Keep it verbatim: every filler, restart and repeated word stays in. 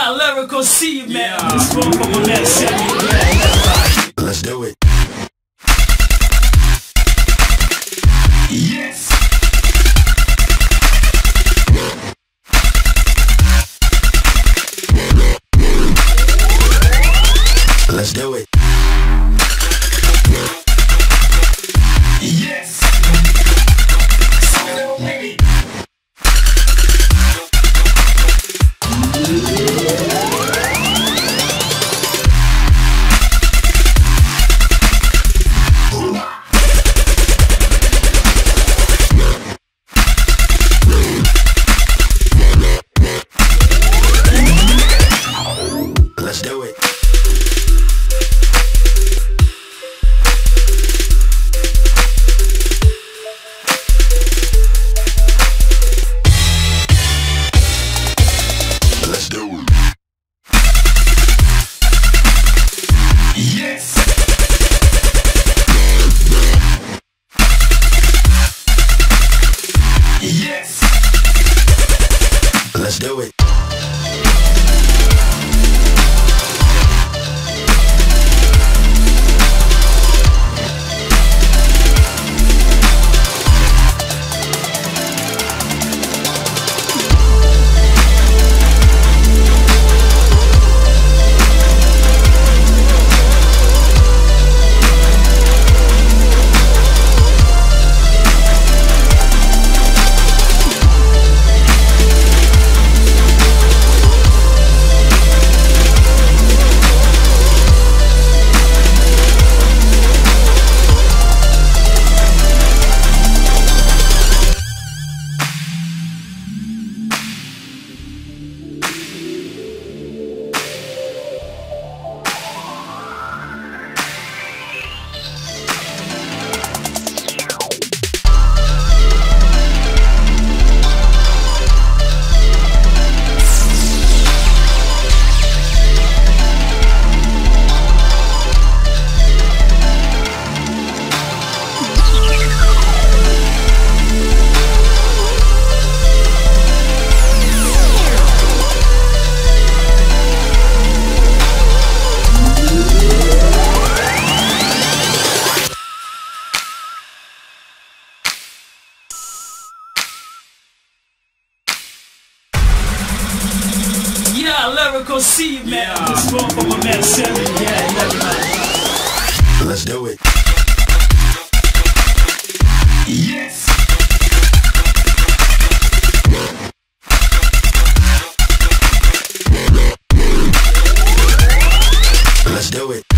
Yeah, lyrical C, man. Yeah. This one from a man sent me. Yeah, let's do it. Yes. Let's do it. Yes. Let's do it. Let's do it. Yes. Yes. Let's do it. Yeah, lyrical C, man. Yeah. This one from a man sent me. Yeah, everybody. Let's do it. Yes. Let's do it.